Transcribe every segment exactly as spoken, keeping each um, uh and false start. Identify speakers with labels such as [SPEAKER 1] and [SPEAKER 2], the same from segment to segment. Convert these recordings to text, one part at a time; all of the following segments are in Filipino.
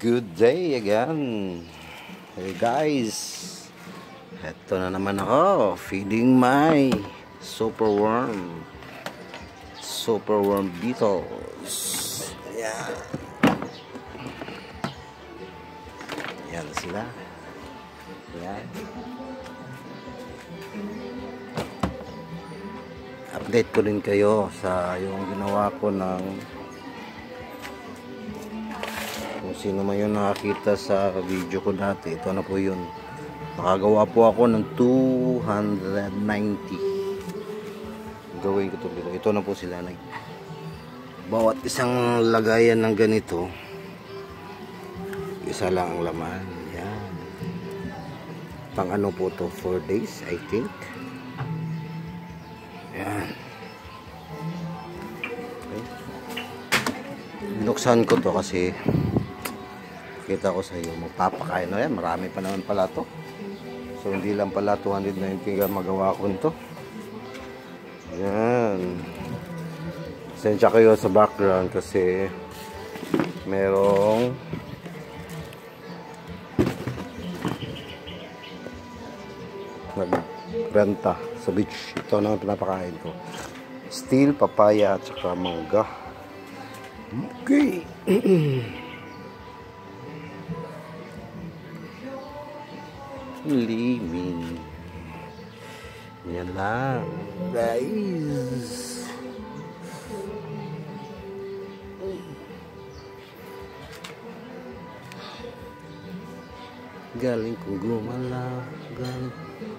[SPEAKER 1] Good day again. Hey guys, eto na naman ako, feeding my superworm superworm beetles. Yan. Yan sila. Yan. Update ko rin kayo sa yung ginawa ko ng kung sino man yung nakakita sa video ko dati. Ito na po yun. Nakagawa po ako ng two hundred ninety. Gawin ko ito. Ito na po sila. Bawat isang lagayan ng ganito, isa lang ang laman. Yan. Pang ano po to, four days I think. Yan. Okay. Binuksan ko to kasi kita ko sa iyo, magpapakain na yan. Marami pa naman pala to. So hindi lang pala two hundred ninety ka magawa ko nito. Yan. Sensya kayo sa background kasi merong nagrenta sa beach. Ito na pinapakain ko. Steel, papaya at saka mangga. Okay. Liming. Yan lang, guys. Galing kong gumalaw. Galing.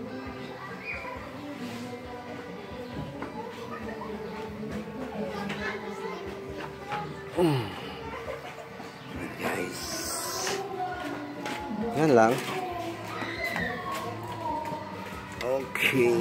[SPEAKER 1] Mm. Guys. Yan lang. Okay.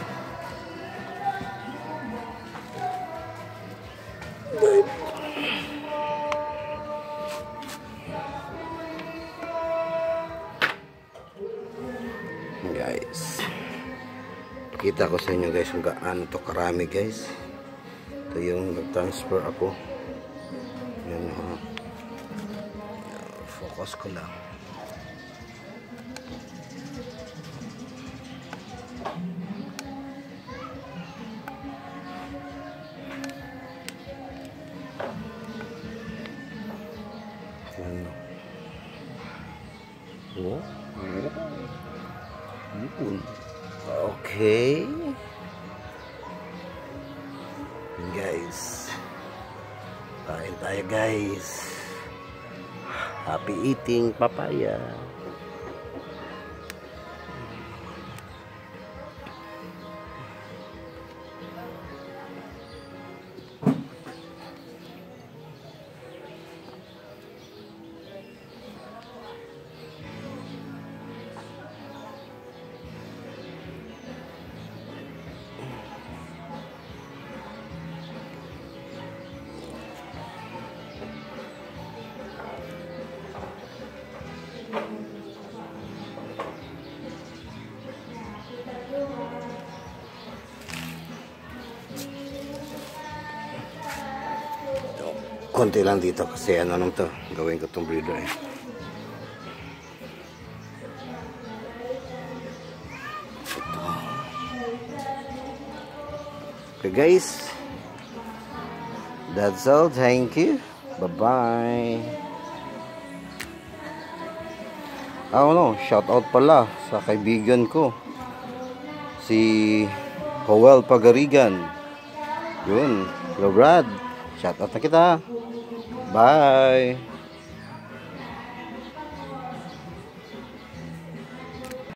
[SPEAKER 1] Guys, kita ko sa inyo guys kung gaano to karami guys. Ito yung nag-transfer ako. Yan ha. Focus ko lang. Oh, okay. Guys, kain tayo guys. Happy eating papaya. Konti lang dito kasi ano nung to, gawin ko tong breeder eh. Ito. Okay guys, that's all. Thank you. Bye bye. Oh no, shout out pala sa kaibigan ko si Howell Pagarigan. Yun, hello Brad, shout out na kita. Bye.